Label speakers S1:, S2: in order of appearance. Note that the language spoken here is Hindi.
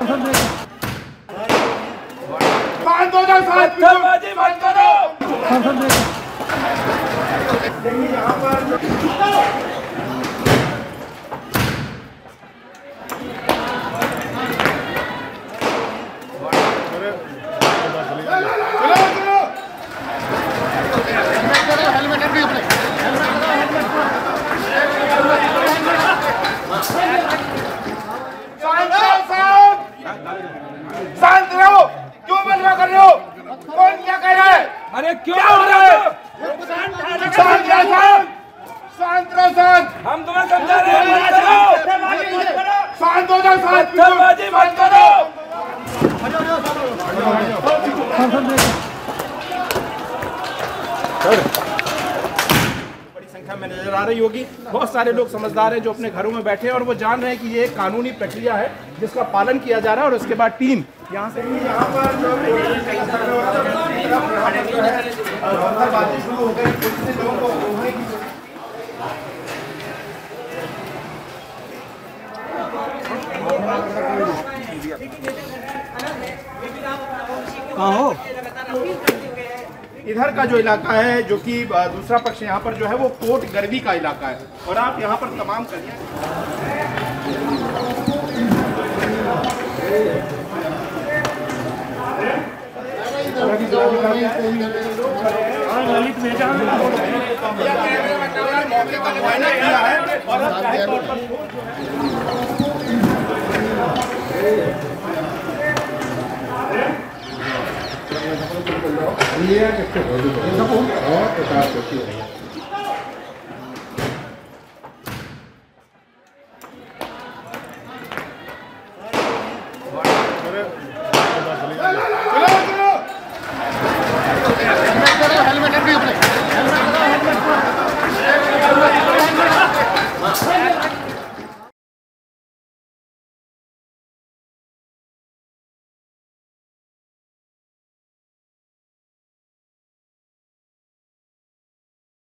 S1: पत्थरबाजी मत करो। यहाँ पर शांत रहो। क्यों बदला कर रहे हो? कौन क्या कह रहा है? अरे क्यों हो रहा है? शांत रहो, शांत रहो, शांत। हम तुम्हें समझा रहे हैं, मत करो। शांत हो जाओ, पत्थरबाजी मत करो। बड़ी संख्या में नजर आ रही होगी। बहुत सारे लोग समझदार हैं जो अपने घरों में बैठे हैं और वो जान रहे हैं कि ये एक कानूनी प्रक्रिया है जिसका पालन किया जा रहा है। और उसके बाद टीम यहाँ से यहाँ पर पत्थरबाजी शुरू हो गई। पुलिस ने लोगों को रोकने की कहाँ हो? इधर का जो इलाका है, जो कि दूसरा पक्ष यहाँ पर जो है वो कोट गरबी का इलाका है। और आप यहाँ पर तमाम करिए